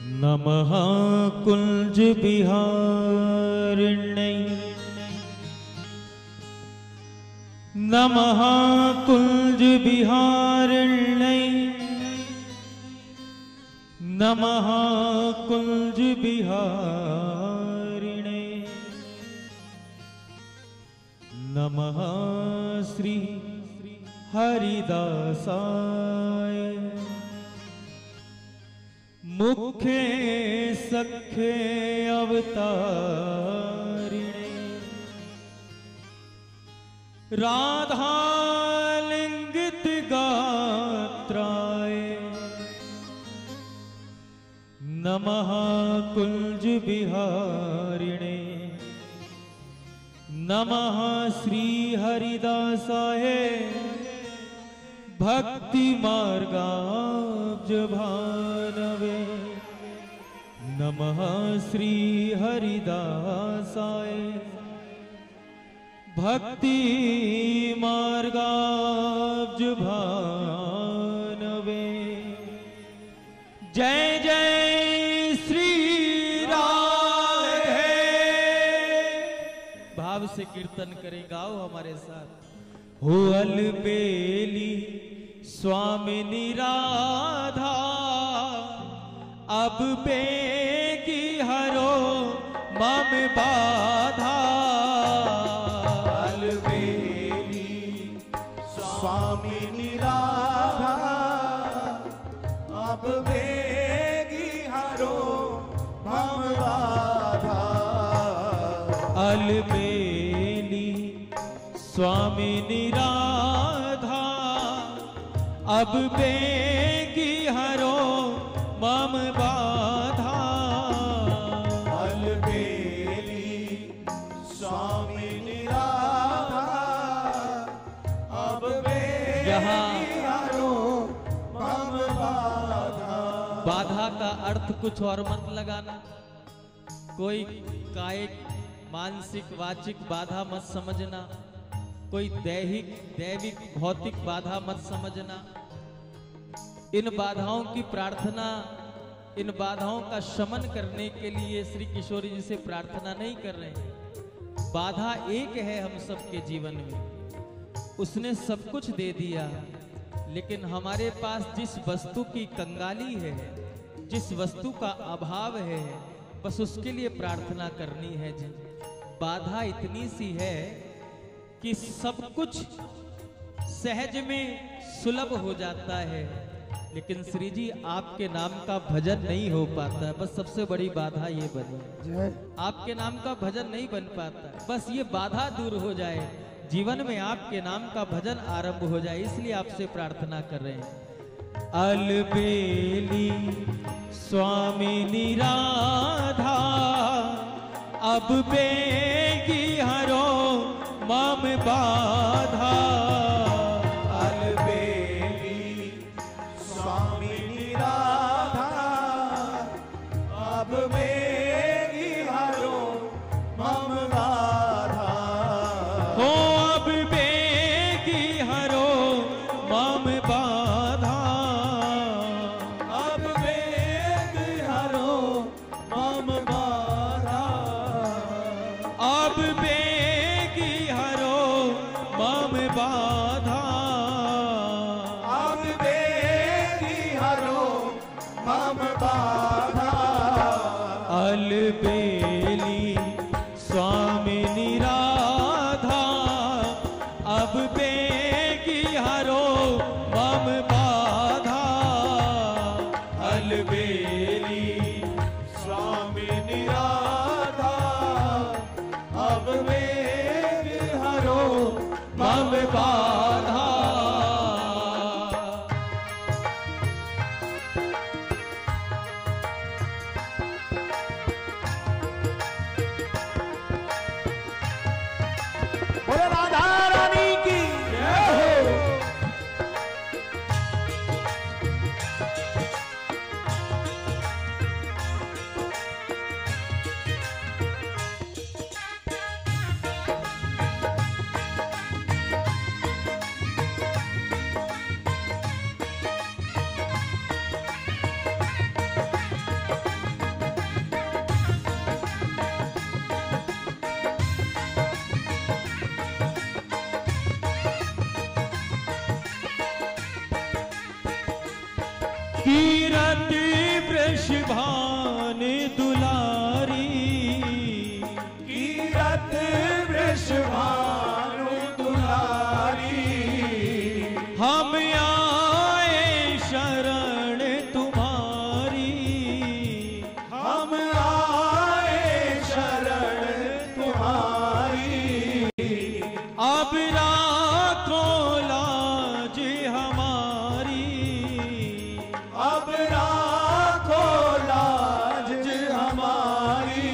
नमः कुंज बिहारिण्यै नमः कुंज बिहारिण्यै नमः कुंज बिहारिणे नमः श्री हरिदासाय मुखे सखे अवतारिणे राधा लिंगित गात्राय नमः कुंज बिहारिणे नमः श्री हरिदासाय भक्ति मार्गाब्ज भानवे नमः श्री हरिदासाय भक्ति मार्गाब्ज भानवे। जय जय श्री राधे। भाव से कीर्तन करें, गाओ हमारे साथ। हो अलबेली स्वामिनी राधा अब बेगी हरो मम बाधा। अलबेली स्वामिनी राधा अब बेगी हरो मम बाधा। अलबेली स्वामिनी राधा अब बेगी हरो मम बाधा। अलबेली स्वामिनी राधा अब बेगी हरो मम बाधा। बाधा का अर्थ कुछ और मत लगाना, कोई कायिक मानसिक वाचिक बाधा मत समझना, कोई दैविक भौतिक बाधा मत समझना। इन बाधाओं की प्रार्थना, इन बाधाओं का शमन करने के लिए श्री किशोरी जी से प्रार्थना नहीं कर रहे हैं। बाधा एक है हम सबके जीवन में, उसने सब कुछ दे दिया, लेकिन हमारे पास जिस वस्तु की कंगाली है, जिस वस्तु का अभाव है, बस उसके लिए प्रार्थना करनी है जी। बाधा इतनी सी है कि सब कुछ सहज में सुलभ हो जाता है, लेकिन श्री जी आपके नाम का भजन नहीं हो पाता है। बस सबसे बड़ी बाधा ये बनी, आपके नाम का भजन नहीं बन पाता है। बस ये बाधा दूर हो जाए, जीवन में आपके नाम का भजन आरंभ हो जाए, इसलिए आपसे प्रार्थना कर रहे हैं। अलबेली स्वामिनी राधा अब बेगी हरो मम बाधा। अलबेली स्वामिनी राधा अब बेगी हरो मम बाधा। हो अब बेगी हरो मम बाधा। अब बेगी हरो मम बाधा। अब बेगी हरो मम बाधा। अब बेगी हरो मम बाधा। अलबेली स्वामिनी राधा अब बेगी हरो मम बाधा। अलबेली स्वामिनी राधा अब बेगी हरो मम बाधा। बोले राधा रानी की जय हो। कीरति वृषभान दुलारी, कीरत वृषभानु दुलारी, हम आए शरण तुम्हारी, हम आए शरण तुम्हारी, अब राखो लाज हमारी, अब राखो लाज हमारी,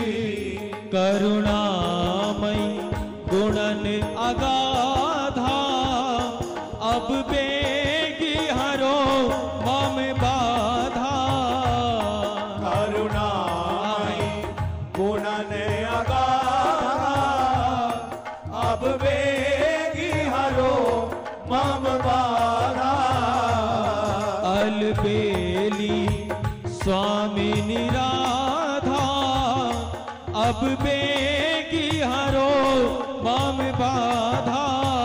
करुणामयी गुणन अगाधा, अब बेगी हरो मम बाधा, करुणामयी गुणन अगाधा, अब वेगी हरो मम बाधा, अलबेली स्वामिनी राधा, अब बेगी हरो मम बाधा,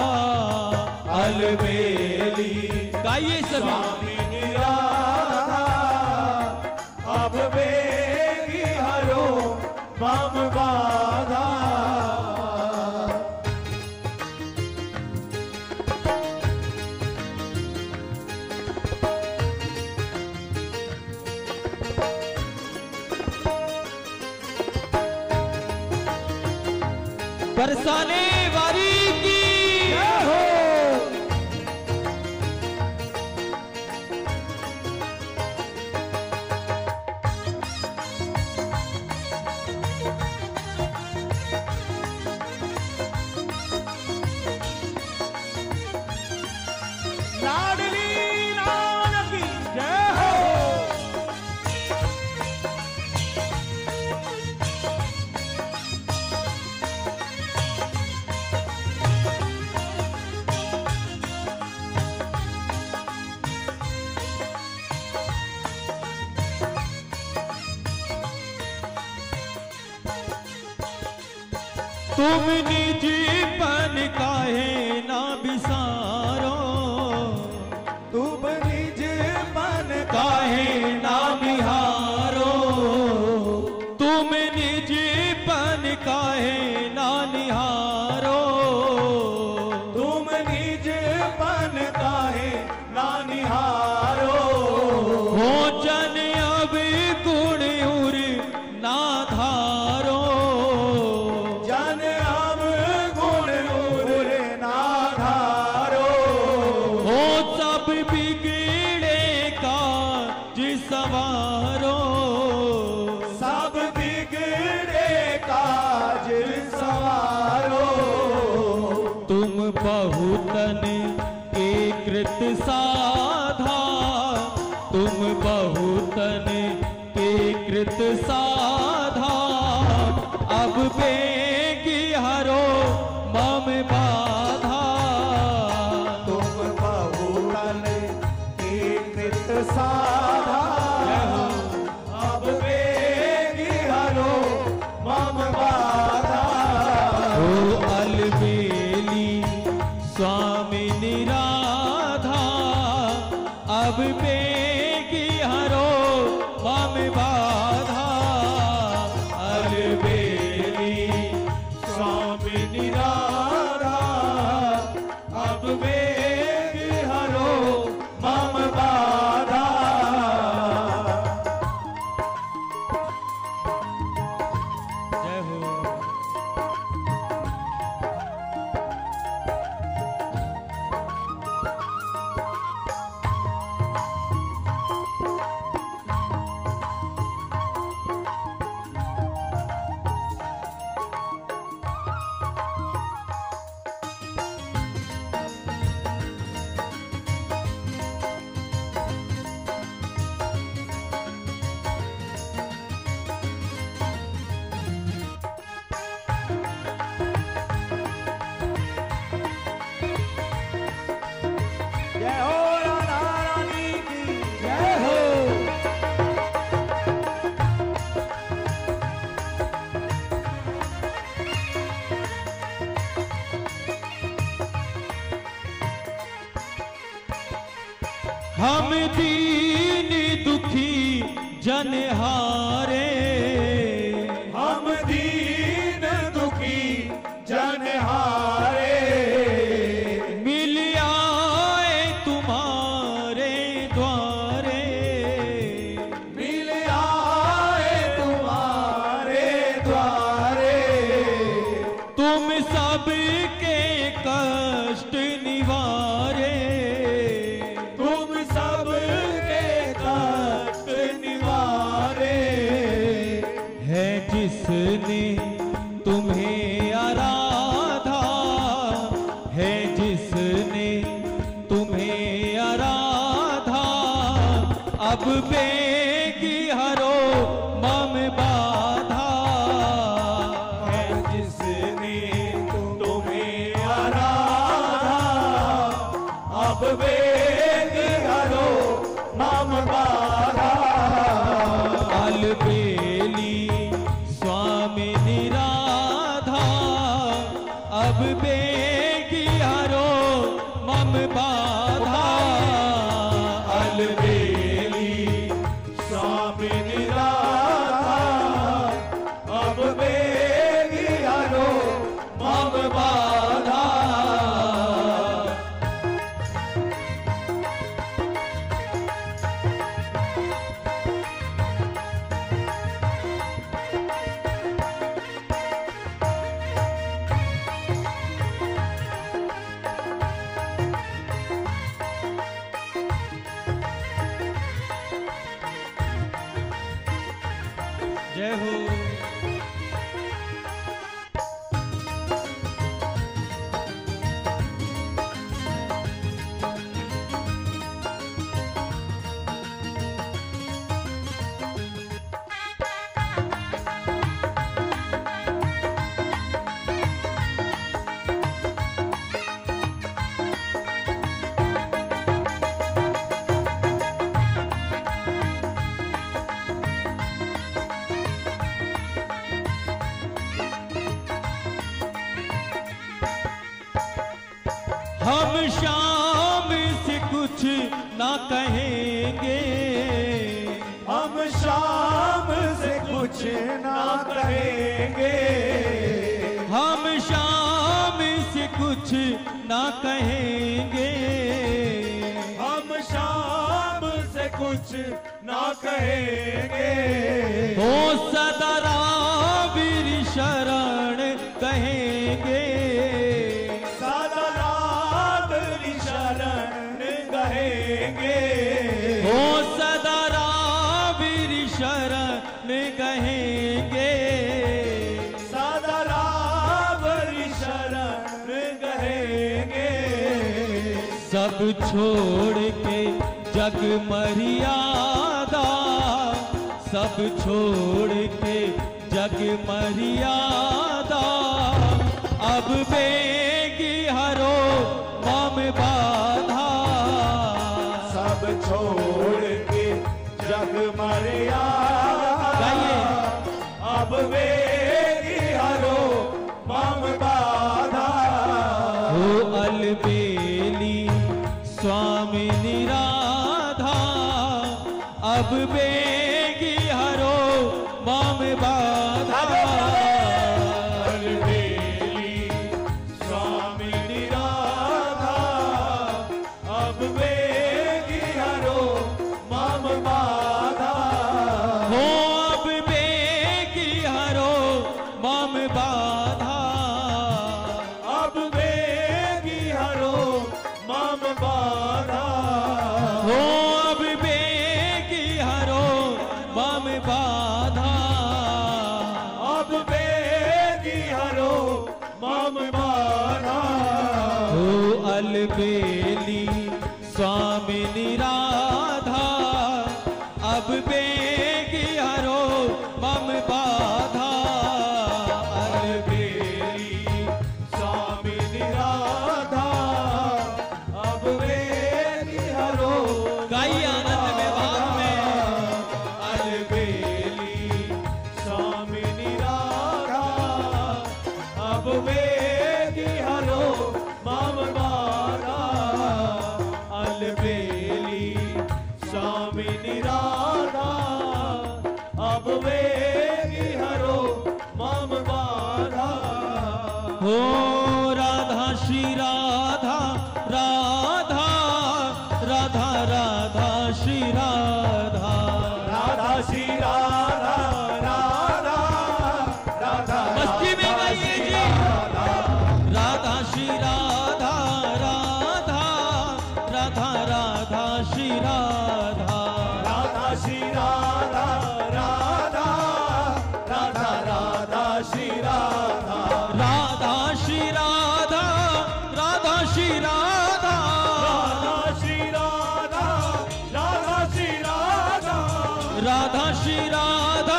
अलबेली गाइए सभी, स्वामिनी राधा, अब वेगी हरो मम बाधा, बरसाने वारी की जय हो। लाडली राम की जय हो। तुम निजीपन काहे ना बिसारो, तुम निज मन काहे ना निहारो, तुम निजीपन काहे ना निहारो, तुम निज मन काहे ना निहारो, हो जन अब गुण उर ना धारो, जन अब गुण उर ना धारो, हो सब बिगड़े काज सवारो, सब बिगड़े काज सवारो, तुम बहुतन के कृत साधा, तुम बहुतन के कृत साधा, अब बेगी हरो मम बाधा, तुम बहुतन की कृत साधा, अब वेगी हरो मम बाधा, ओ अलबेली स्वामिनी राधा, अब बेगी हरो मम बाधा, अलबेली हम दीन दुखी जनहारे, हम दीन दुखी जनहारे, मिल आए तुम्हारे द्वारे, मिल आए तुम्हारे द्वारे, तुम सबके कष्ट निवारे, तुम सबके कष्ट निवारे, है जिसने तुम्हें आराधा, है जिसने तुम्हें आराधा, अब बेगी हरो मम बाधा, है जिसने तुम्हें आराधा, अब वेग हरो मम बाधा, अलबेली स्वामी निराधा, अब बेगी हरो मम बाधा, अलबेली स्वामी निराधा, अब वेग हरो मम बाधा, जय हो। हम शाम से कुछ ना कहेंगे, हम शाम से कुछ ना कहेंगे, हम शाम से कुछ ना कहेंगे, हम शाम से कुछ ना कहेंगे, हो सदा रावीर शरण कहेंगे, सदा रावरी शरण कहेंगे, हो सदा रावीर शरण कहेंगे, सदा रावरी शरण कहेंगे, सब छोड़ के जग मर्यादा, सब छोड़ के जग मर्यादा, अब बेगी हरो मम बाधा, सब छोड़ के जग मर्यादा, गाइए। अब वेगी हरो मम बाधा, हो अलबेली स्वामी निराधा, अब बेगी हरो मम बाधा, अलबेली स्वामी निराधा, अब वेगी हरो मम बाधा, हो अब बेगी हरो मम बाधा, अब वेगी हरो मम बाधा, हो अब बेगी हरो मम बाधा, अब वेगी हरो मम बाधा, हो अलबेली स्वामी निराधा, अब बेगी हरो मम बाधा, अलबेली स्वामी निराधा, अब वेगी हरो गाइए आनंद में भाग में, अलबेली स्वामी निराधा, अब वेगी हरो मम बाधा, अलबेली हो राधा श्री राधा राधा राधा राधा श्री राधा राधा श्री राधा राधा राधा मस्ती में गाइए जी राधा श्री राधा राधा राधा राधा श्री राधा राधा श्री राधा राधा राधा राधा श्री राधा राधा श्री राधा राधा श्री राधा राधा श्री राधा राधा श्री राधा राधा श्री राधा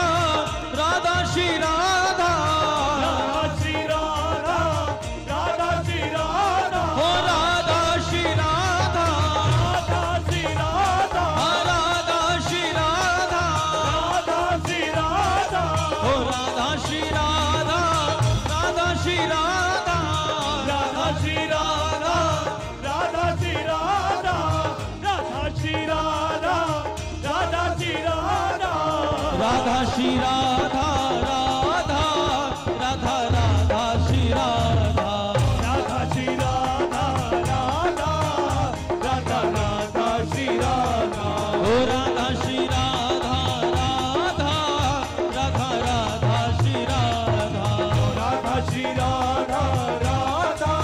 राधा श्री राधा राधा श्री राधा राधा श्री राधा हो राधा श्री राधा राधा श्री राधा राधा श्री राधा राधा श्री राधा हो राधा श्री राधा राधा श्री राधा राधा श्री राधा राधा श्री राधा राधा श्री राधा राधा श्री राधा राधा श्री राधा राधा राधा राधा श्री राधा राधा श्री राधा राधा राधा राधा श्री राधा हो राधा श्री राधा राधा राधा राधा श्री राधा राधा श्री राधा राधा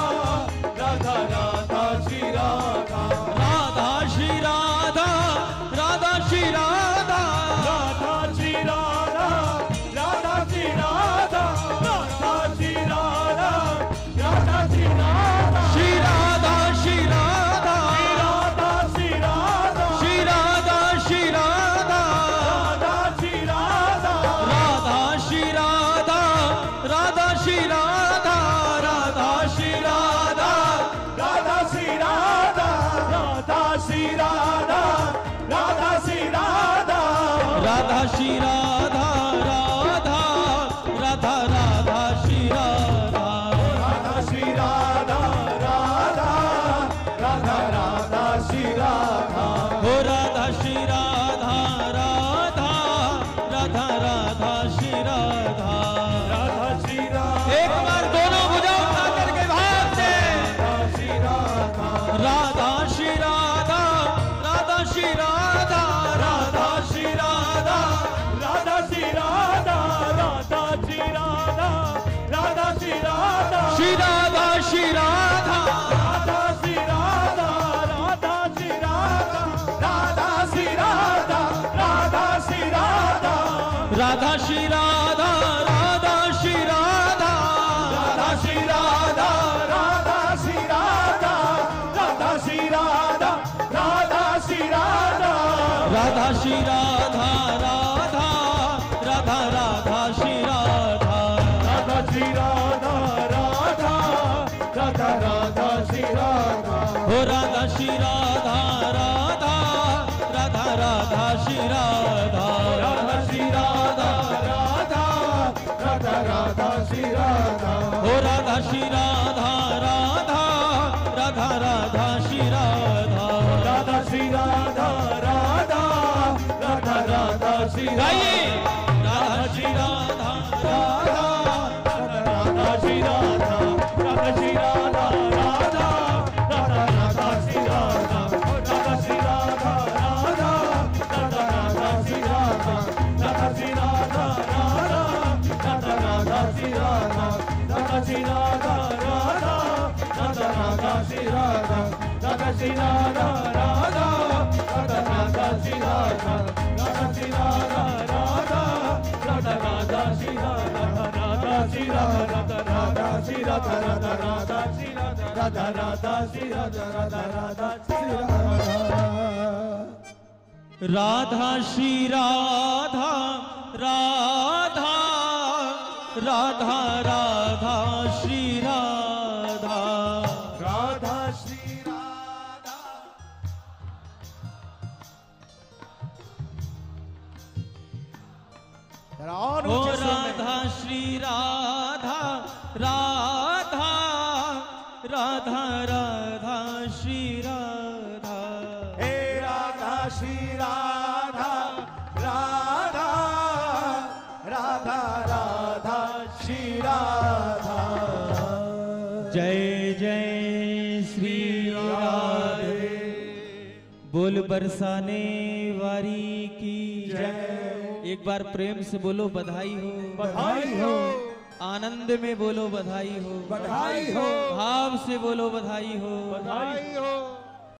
राधा राधा श्री राधा राधा श्री राधा राधा श्री राधा राधा श्री राधा राधा श्री राधा राधा श्री राधा राधा श्री राधा श्री राधा श्री राधा राधा श्री राधा श्री राधा श्री राधा राधा श्री राधा राधा श्री राधा राधा श्री राधा राधा श्री राधा राधा श्री राधा राधा श्री राधा राधा श्री राधा राधा श्री राधा राधा राधा राधा श्री राधा राधा श्री राधा राधा राधा राधा श्री राधा हो राधा श्री राधा राधा राधा राधा श्री राधा राधा श्री राधा एक बार दोनों भुजाओं उठा करके भाव से श्री राधा राधा श्री राधा राधा श्री राधा राधा श्री राधा राधा श्री राधा राधा श्री राधा राधा श्री राधा श्री राधा श्री राधा राधा श्री राधा राधा श्री राधा राधा श्री राधा राधा श्री राधा राधा श्री राधा राधा श्री राधा राधा श्री राधा राधा श्री राधा राधा श्री राधा राधा श्री राधा राधा श्री राधा राधा राधा राधा श्री राधा राधा श्री राधा राधा राधा राधा श्री राधा हो राधा श्री राधा राधा राधा राधा श्री राधा राधा श्री राधा राधा राधा राधा श्री राधा हो राधा श्री राधा राधा राधा राधा श्री राधा राधा श्री राधा राधा राधा राधा श्री गाइए राधा श्री राधा राधा राधा श्री राधा राधा श्री राधा राधा राधा राधा श्री राधा राधा श्री राधा राधा राधा राधा श्री राधा राधा श्री राधा राधा राधा राधा श्री राधा राधा श्री राधा राधा राधा राधा श्री राधा राधा श्री राधा राधा राधा राधा श्री राधा राधा श्री राधा राधा राधा राधा श्री राधा राधा श्री राधा राधा श्री राधा राधा राधा श्री राधा राधा राधा श्री राधा राधा राधा श्री राधा राधा श्री राधा राधा राधा राधा श्री राधा राधा श्री राधा ओ राधा श्री राधा राधा राधा राधा श्री राधा हे राधा श्री राधा राधा राधा राधा श्री राधा बोल बरसाने वारी की जय। एक बार प्रेम से बोलो बधाई हो, बधाई हो, आनंद में बोलो बधाई हो, बधाई हो, भाव से बोलो बधाई हो, बधाई हो।